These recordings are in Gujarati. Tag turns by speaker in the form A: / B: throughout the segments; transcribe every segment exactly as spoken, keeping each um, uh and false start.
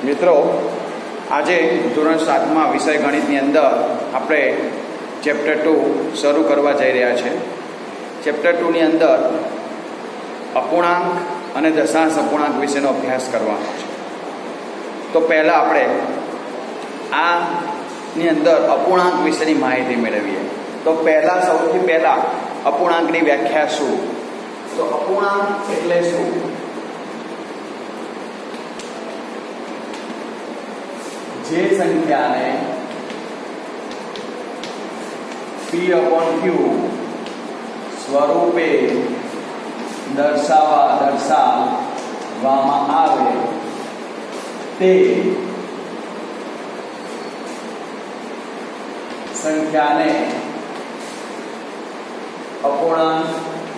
A: મિત્રો, આજે ધોરણ સાતમાં વિષય ગણિતની અંદર આપણે ચેપ્ટર ટુ શરૂ કરવા જઈ રહ્યા છે. ચેપ્ટર ટુની અંદર અપૂર્ણાંક અને દશાંશ અપૂર્ણાંક વિશેનો અભ્યાસ કરવાનો છે. તો પહેલાં આપણે આની અંદર અપૂર્ણાંક વિશેની માહિતી મેળવીએ. તો પહેલાં સૌથી પહેલાં અપૂર્ણાંકની વ્યાખ્યા શું? તો અપૂર્ણાંક એટલે શું? જે સંખ્યાને પી અપોન ક્યુ સ્વરૂપે દર્શાવવા દર્શાવવામાં આવે તે સંખ્યાને અપૂર્ણાંક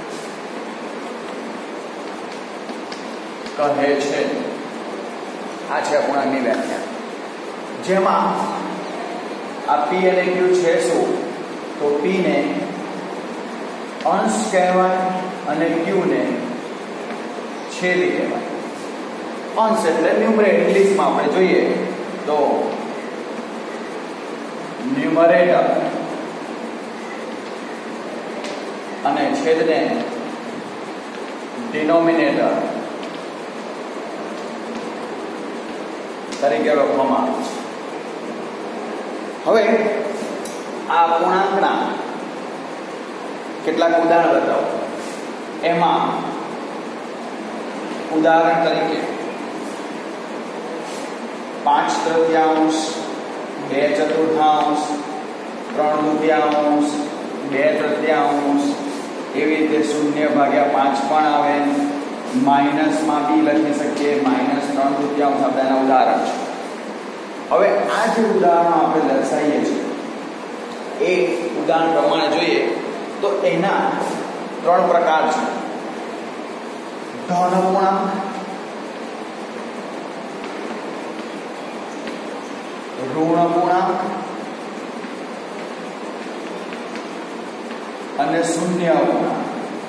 A: કહે છે. આ છે અપૂર્ણાંકની વ્યાખ્યા, જેમાં આ પી અને ક્યુ છે શું? તો પી ને અંશ કહેવાય અને ક્યુ ને છેદ કહેવાય. અંશ એટલે ન્યુમરેટર. ઇંગ્લિશમાં આપણે જોઈએ તો ન્યુમરેટર અને છેદને ડિનોમિનેટર તરીકે ઓળખવામાં આવે છે. હવે આ અપૂર્ણાંકના કેટલાક ઉદાહરણ બતાવો. એમાં ઉદાહરણ તરીકે પાંચ તૃતીયાંશ, બે ચતુર્થાંશ, ત્રણ તૃતીયાંશ, બે તૃતીયાંશ, એવી રીતે શૂન્ય ભાગ્યા પાંચ પણ આવે. માઇનસમાં બી લખી શકીએ, માઇનસ ત્રણ તૃતીયાંશ આ બધાના ઉદાહરણ છે. હવે આ જે ઉદાહરણો આપણે દર્શાવીએ છીએ એ ઉદાહરણ પ્રમાણે જોઈએ તો એના ત્રણ પ્રકાર છે. ધન અપૂર્ણાંક, ઋણ અપૂર્ણાંક અને શૂન્ય અપૂર્ણાંક.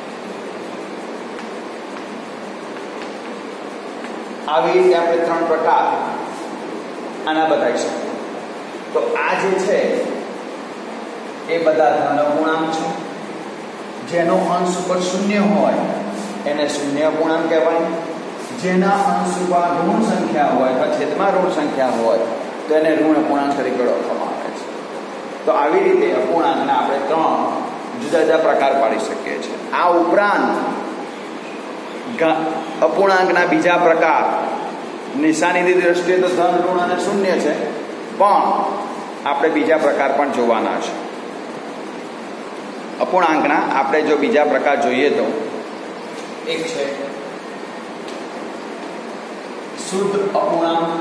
A: આવી રીતે આપણે ત્રણ પ્રકાર આના બતાવી શકીએ. તો આ જે છે એ બધા ધન અપૂર્ણાંક છે. જેનો અંશ ઉપર શૂન્ય હોય એને શૂન્ય અપૂર્ણાંક કહેવાય. જેના અંશ ઉપર ઋણ સંખ્યા હોય અથવા છેદમાં ઋણ સંખ્યા હોય તો એને ઋણ અપૂર્ણાંક તરીકે ઓળખવામાં આવે છે. તો આવી રીતે અપૂર્ણાંકના આપણે ત્રણ જુદા જુદા પ્રકાર પાડી શકીએ છીએ. આ ઉપરાંત અપૂર્ણાંકના બીજા પ્રકાર નિશાનીની દ્રષ્ટિએ તો ધન, ઋણ અને શૂન્ય છે, પણ આપણે બીજા પ્રકાર પણ જોવાના છે. અપૂર્ણાંકના આપણે જો બીજા પ્રકાર જોઈએ તો એક છે શુદ્ધ અપૂર્ણાંક.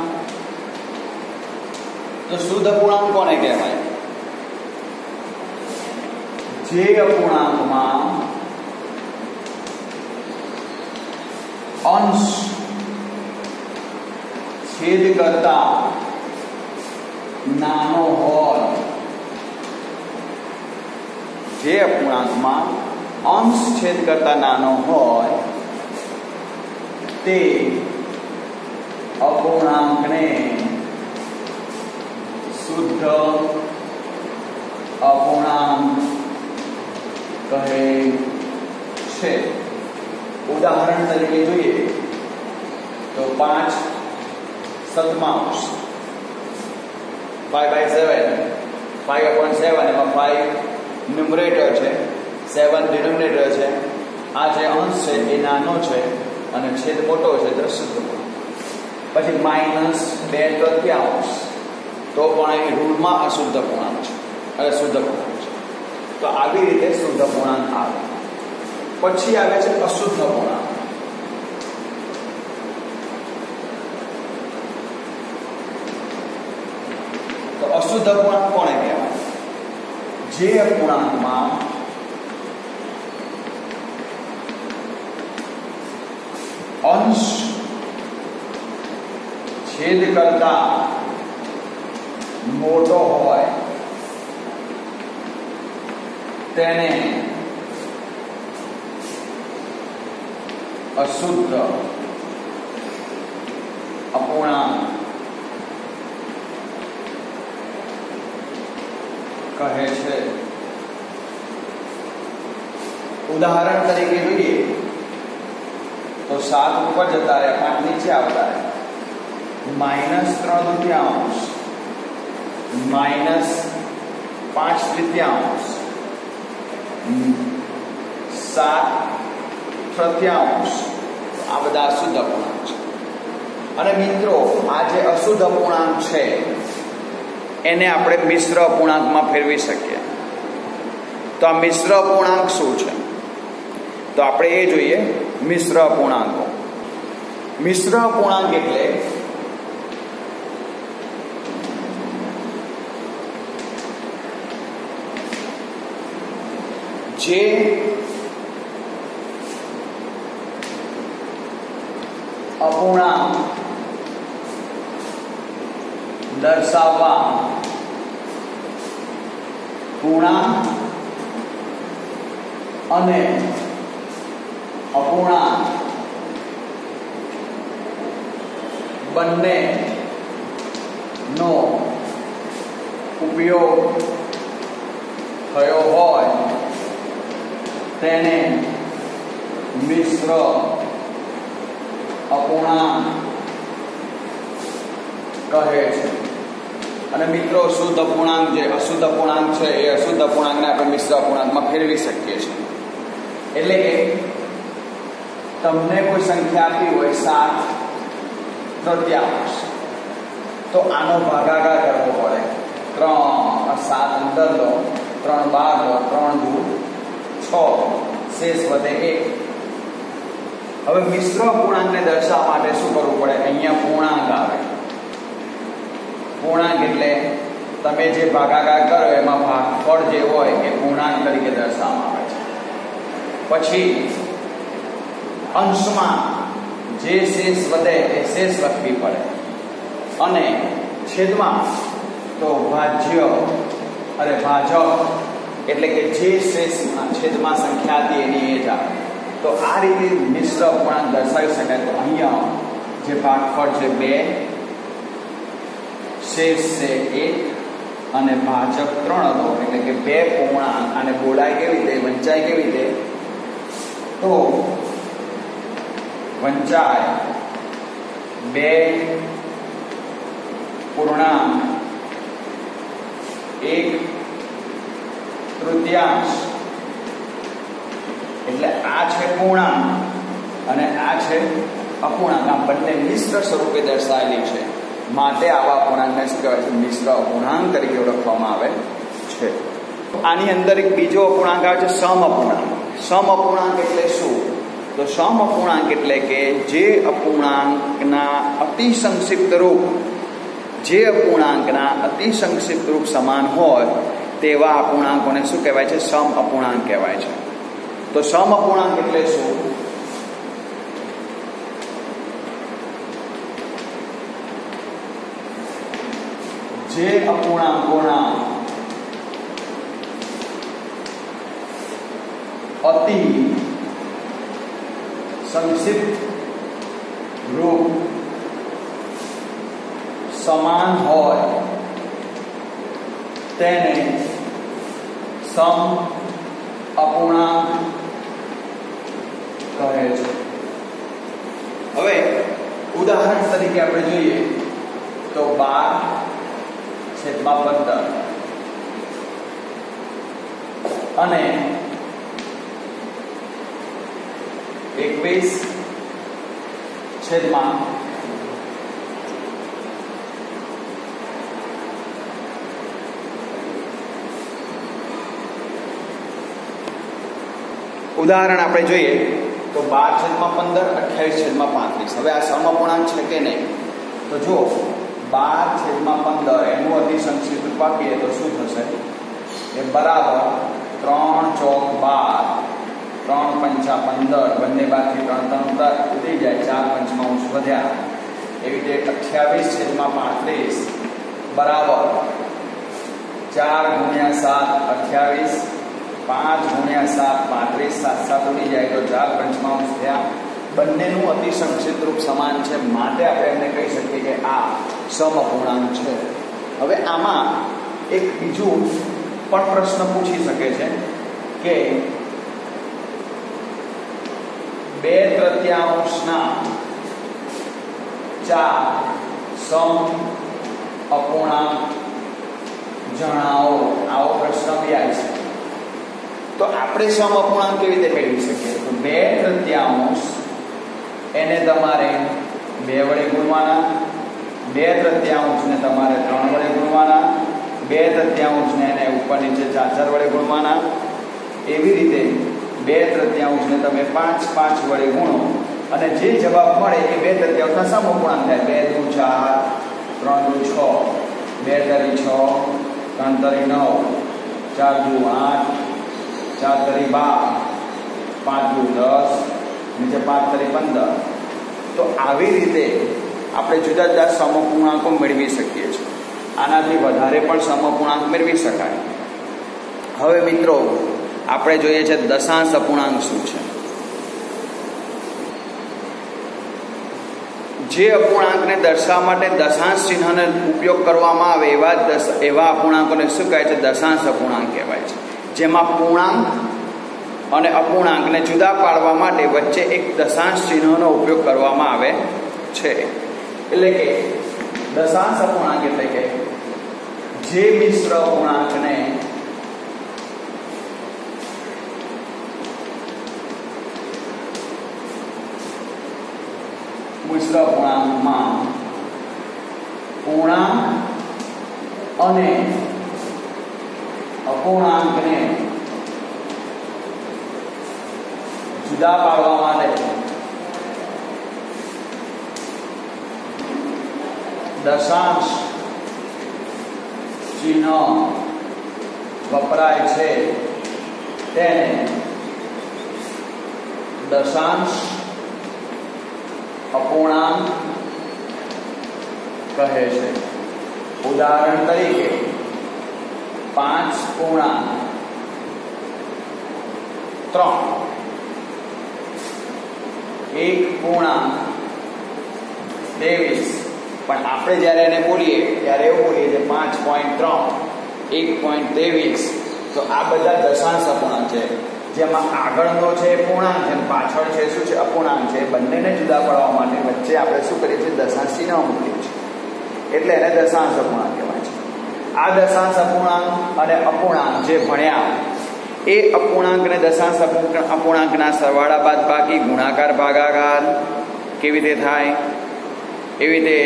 A: તો શુદ્ધ અપૂર્ણાંક કોને કહેવાય? જે અપૂર્ણાંકમાં અંશ છેદ કરતા નાનો હોય. જે અપૂર્ણાંકમાં અંશ છેદ કરતા નાનો હોય તે અપૂર્ણાંકને શુદ્ધ અપૂર્ણાંક કહે છે. ઉદાહરણ તરીકે જોઈએ તો પાંચ સત્તાંશ, five by seven, five upon seven, એમાં ફાઈવ ન્યુમરેટર છે, સેવન ડિનોમિનેટર છે. આ જે અંશ છે એ નાનો છે અને છેદ મોટો છે, તો શુદ્ધ. પછી માઇનસ બે તૃતીયાંશ, તો પણ અહીં ઋણમાં અશુદ્ધ અપૂર્ણાંક છે અને શુદ્ધ અપૂર્ણાંક છે. તો આવી રીતે શુદ્ધ અપૂર્ણાંક આવે. પછી આવે છે અશુદ્ધ અપૂર્ણાંક. તો અશુદ્ધ અપૂર્ણાંક કોને કહેવાય? જે અપૂર્ણાંકમાં અંશ છેદ કરતા મોટો હોય તેને અશુદ્ધ અપૂર્ણાંક કહે છે. ઉદાહરણ તરીકે જોઈએ તો સાત ઉપર જતા રહે, પાંચ નીચે આવતા રહે. માઇનસ ત્રણ તૃતીયાંશ, માઇનસ પાંચ તૃતીયાંશ, સાત તૃતીયાંશ, આ બધા અશુદ્ધ અપૂર્ણાંક છે. અને મિત્રો આ જે અશુદ્ધ અપૂર્ણાંક છે એને આપણે મિશ્ર અપૂર્ણાંકમાં ફેરવી શકીએ. તો આ મિશ્ર અપૂર્ણાંક શું છે? તો આપણે એ જોઈએ મિશ્ર અપૂર્ણાંકો. મિશ્ર અપૂર્ણાંક એટલે જે અપૂર્ણાંક દર્શાવવા પૂર્ણાંક અને અપૂર્ણાંક બંને નો ઉપયોગ થયો હોય તેને મિશ્ર અપૂર્ણાંક કહે છે. અને મિત્રો શુદ્ધ અપૂર્ણાંક જે અશુદ્ધ અપૂર્ણાંક છે એ અશુદ્ધ અપૂર્ણાંકને આપણે મિશ્ર અપૂર્ણાંકમાં ફેરવી શકીએ છીએ. એટલે કે તમને કોઈ સંખ્યા આપી હોય સાત તૃતીયાંશ, તો આનો ભાગાકાર કરવો પડે. ત્રણ સાત અંદર લો, ત્રણ બાર લો, ત્રણ દુ છ, શેષ વધે એક. હવે મિશ્ર અપૂર્ણાંકને દર્શાવવા માટે શું કરવું પડે? અહીંયા પૂર્ણાંક આવે. પૂર્ણાંક એટલે તમે જે ભાગાકાર કરો એમાં ભાગફળ જે હોય એ પૂર્ણાંક તરીકે દર્શાવવામાં આવે છે. પછી અંશમાં જે શેષ વધે એ શેષ લખવી પડે. અને છેદમાં તો ભાજ્ય અરે ભાજક એટલે કે જે શેષમાં છેદમાં સંખ્યા હતી એની એ જ આવે. તો આ રીતે મિશ્ર અપૂર્ણાંક દર્શાવી શકાય. તો અહીંયા જે ભાગફળ છે બે, શેષ છે એક અને ભાજક ત્રણ હતો. એટલે કે બે પૂર્ણાંક અને બોલાય કેવી રીતે, વંચાય કેવી રીતે? તો વંચાય બે પૂર્ણાંક એક તૃતીયાંશ. એટલે આ છે પૂર્ણાંક અને આ છે અપૂર્ણાંક. આ બંને મિશ્ર સ્વરૂપે દર્શાવેલી છે, માટે આવા અપૂર્ણાંકને શું કહેવાય છે? મિશ્ર અપૂર્ણાંક તરીકે ઓળખવામાં આવે છે. આની અંદર એક બીજો અપૂર્ણાંક આવે છે સમ અપૂર્ણાંક. સમ અપૂર્ણાંક એટલે શું? તો સમ અપૂર્ણાંક એટલે કે જે અપૂર્ણાંકના અતિ સંક્ષિપ્ત રૂપ જે અપૂર્ણાંકના અતિ સંક્ષિપ્ત રૂપ સમાન હોય તેવા અપૂર્ણાંકોને શું કહેવાય છે? સમ અપૂર્ણાંક કહેવાય છે. તો સમ અપૂર્ણાંક એટલે શું? જે અપૂર્ણાંકોના અતિ સંક્ષિપ્ત રૂપ સમાન હોય તેને સમ અપૂર્ણાંક કહે છે. હવે ઉદાહરણ તરીકે આપણે જોઈએ તો બાર છેદમાં પંદર અને એકવીસ છેદમાં ઉદાહરણ આપણે જોઈએ તો બાર છેદમાં પંદર, અઠ્યાવીસ છેદમાં પાંત્રીસ. હવે આ સમઅપૂર્ણાંક છે કે નહીં? તો જો બાર છેદમાં પંદર એનું અતિ સંક્ષિપ્ત રૂપ આપીએ તો શું થશે? એ બરાબર ત્રણ ચોક બાર, ત્રણ પંચા પંદર, બંને બાદથી ત્રણ ત્રણ ઉડી જાય, ચાર પંચમાં અંશ વધ્યા. એવી રીતે અઠ્યાવીસ છેદમાં પાંત્રીસ બરાબર ચાર ગુણ્યા સાત અઠ્યાવીસ, પાંચ ગુણ્યા સાત પાંત્રીસ, સાત સાત ઉડી જાય તો ચાર પંચમાં અંશ થયા. બંનેનું અતિ સંક્ષિપ્ત રૂપ સમાન છે, માટે આપણે એમને કહી શકીએ કે આ સમઅપૂર્ણાંક છે. હવે આમાં એક બીજું પણ પ્રશ્ન પૂછી શકે છે કે બે તૃતીયાંશના ચાર સમ અપૂર્ણાંક જણાવો, આવો પ્રશ્ન બી આવી શકે. તો આપણે સમ અપૂર્ણાંક કેવી રીતે મેળવી શકીએ? તો બે તૃતીયાંશ એને તમારે બે વડે ગુણવાના, બે તૃતીયાંશને તમારે ત્રણ વડે ગુણવાના, બે તૃતીયાંશને એને ઉપર નીચે ચાર ચાર વડે ગુણવાના. એવી રીતે બે તૃતીયાંશને તમે પાંચ પાંચ વડે ગુણો અને જે જવાબ મળે એ બે તૃતીયાંશના સમઅપૂર્ણાંક થાય. બે દુ ચાર, ત્રણ દુ છ, બે તરી છ, ત્રણ તરી નવ, ચાર દુ આઠ, ચાર તરી બાર, પાંચ દુ દસ, નીચે પાંચ તરી પંદર. તો આવી રીતે આપણે જુદા જુદા સમઅપૂર્ણાંકો મેળવી શકીએ છીએ. આનાથી વધારે પણ સમઅપૂર્ણાંક મેળવી શકાય. હવે મિત્રો આપણે જોઈએ છે દશાંશ અપૂર્ણાંક શું છે. જે અપૂર્ણાંકને દર્શાવવા માટે દશાંશ ચિહ્નનો ઉપયોગ કરવામાં આવે એવા દસ એવા અપૂર્ણાંકોને શું કહે છે? દશાંશ અપૂર્ણાંક કહેવાય છે. જેમાં પૂર્ણાંક અને અપૂર્ણાંકને જુદા પાડવા માટે વચ્ચે એક દશાંશ ચિહ્નનો ઉપયોગ કરવામાં આવે છે. એટલે કે દશાંશ અપૂર્ણાંક એટલે કે જે મિશ્ર અપૂર્ણાંકને મિશ્ર અપૂર્ણાંકમાં પૂર્ણાંક અને અપૂર્ણાંકને જુદા પાડવા માટે દશાંશ ચિહ્ન વપરાય છે તેને દશાંશ અપૂર્ણાંક કહે છે. ઉદાહરણ તરીકે પાંચ પૂર્ણાંક ત્રણ, એક પૂર્ણાંક ત્રેવીસ. પણ આપણે જ્યારે એને બોલીએ ત્યારે એવું બોલીએ કે પાંચ પોઈન્ટ ત્રણ, એક પોઈન્ટ ત્રેવીસ. તો આ બધા દશાંશ અપૂર્ણાંક છે. જેમાં આગળનો છે પૂર્ણાંક છે, પાછળ છે શું છે? અપૂર્ણાંક છે. બંનેને જુદા પાડવા માટે વચ્ચે આપણે શું કરીએ છીએ? દશાંશ ચિહ્ન મૂકીએ છીએ. એટલે એને દશાંશ અપૂર્ણાંક કહેવાય છે. આ દશાંશ અપૂર્ણાંક અને અપૂર્ણાંક જે ભણ્યા એ અપૂર્ણાંકને દશાંશ અપૂર્ણાંકના સરવાળા બાદબાકી, ગુણાકાર, ભાગાકાર કેવી રીતે થાય એવી રીતે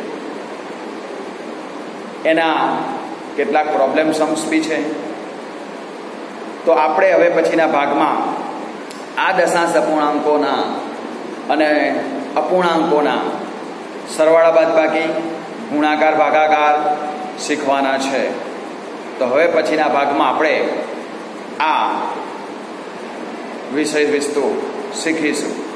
A: એના કેટલાક પ્રોબ્લેમ સમ્સ બી છે. તો આપણે હવે પછીના ભાગમાં આ દશાંશ અપૂર્ણાંકોના અને અપૂર્ણાંકોના સરવાળા બાદબાકી, ગુણાકાર, ભાગાકાર શીખવાના છે. તો હવે પછીના ભાગમાં આપણે આ વિષય વસ્તુ શીખીશું.